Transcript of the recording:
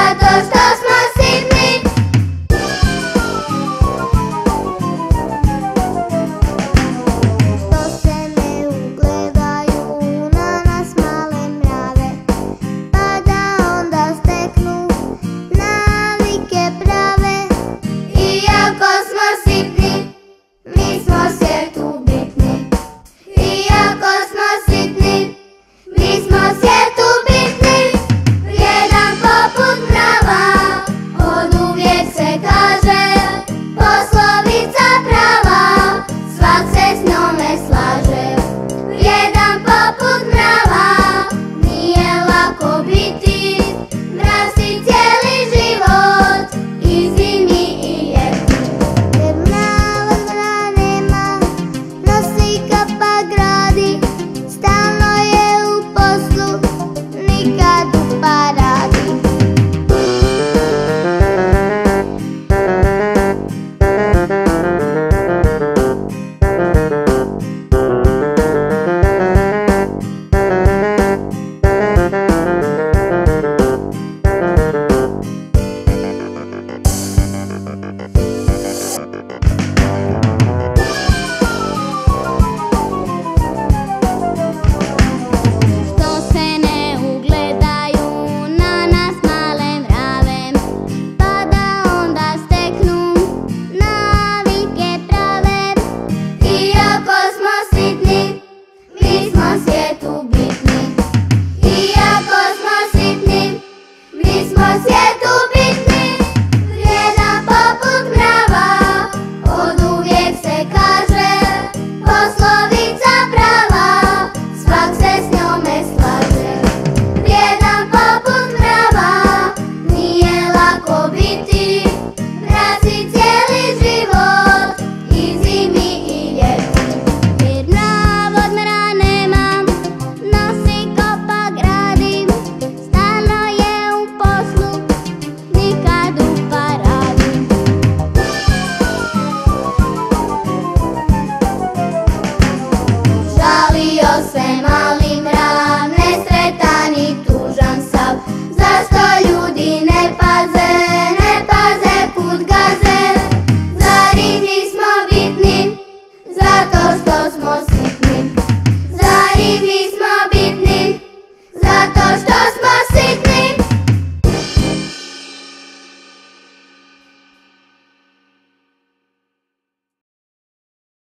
zato što smo sitni. Što se ne ugledaju na nas male mrave, pa da onda steknu navike prave. Iako smo sitni, mi smo svijetu bitni. Iako smo sitni, mi smo svijetu bitni. Vrijedan poput mrava, oduvijek se kaže, poslovica prava, svak se s njome slaže. Vrijedan poput mrava, nije lako biti, mrav si cijeli život, i zimi i ljeti. Jer mrav od nema, nosi kapa gradi, stalno je u poslu, nikad u paradi. Što se ne ugledaju na nas male mrave, pa da onda steknu navike prave. Iako smo sitni, mi smo svijetu bitni. Iako smo sitni, mi smo svijetu